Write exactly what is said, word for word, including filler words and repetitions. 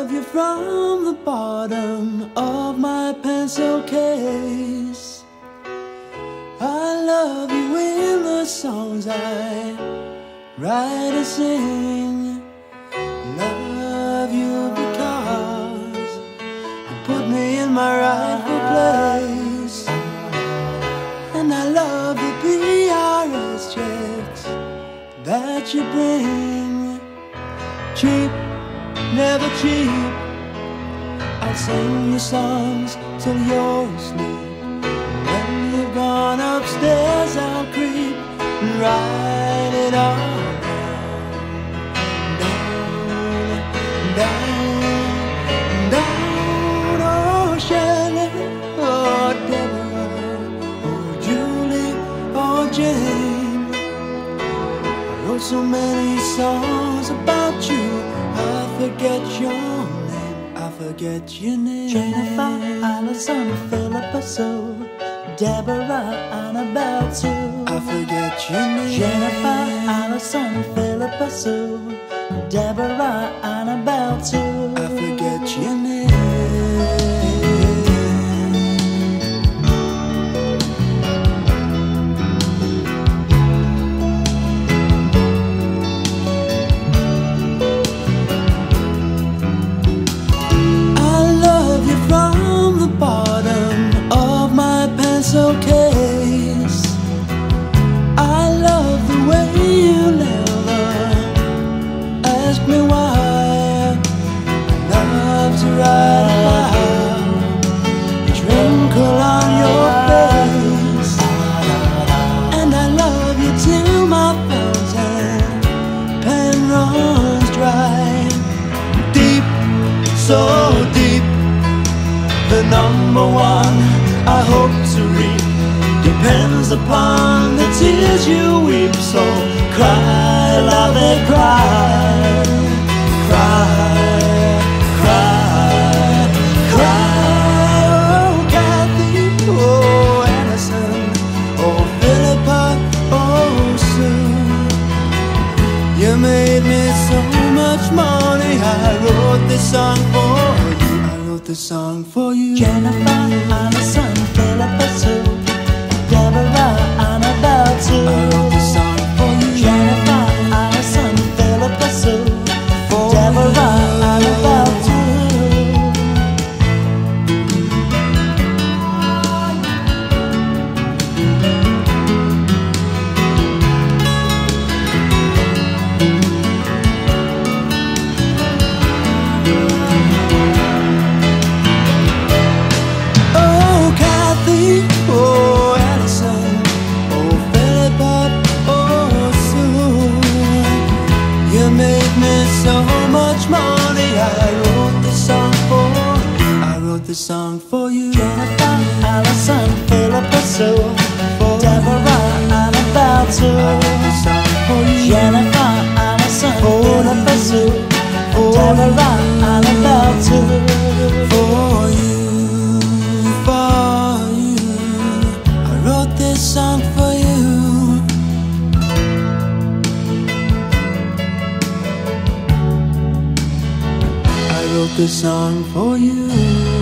love you from the bottom of my pencil case. I love you in the songs I write and sing. Love you because you put me in my rightful place. And I love the P R S checks that you bring. Cheap, never cheap. I'll sing you songs till you're asleep. When you've gone upstairs, I'll creep and write it all down, down, down. Oh, Shirley, oh, Deborah, oh, Julie, oh, Jane. I wrote so many songs about you, I forget your name, I forget your name. Jennifer, Alison, Philippa, Sue, Deborah, Annabel too. I forget your name. Jennifer, Alison, Philippa, Sue, Deborah, Annabel too. I forget your name. Case. I love the way you never ask me why. I love to write about each wrinkle on your face. And I love you till my fountain pen runs dry. Deep, so deep, the number one I hope to reap depends upon the tears you weep. So cry, love it, cry, cry, cry, cry. Oh, Kathy, oh, Alison, oh, Philippa, oh, Sue. You made me so much money. I wrote this song for you. I wrote this song for you. Jennifer, Alison, Philippa, Sue, Deborah, Annabel too. I wrote this song for you. Jennifer, Alison, Philippa, Sue, for Deborah, you. Annabel too. Oh, Alison, oh, Philippa, oh, Sue. You made me so much money. I wrote this song for you. I wrote this song for you. Jennifer, Alison, Philippa, Sue, Deborah, Annabel too. I wrote this song for you. Jennifer, Alison, Philippa, Sue, Deborah, Annabel too. For you, for you, I wrote this song for you. I wrote this song for you.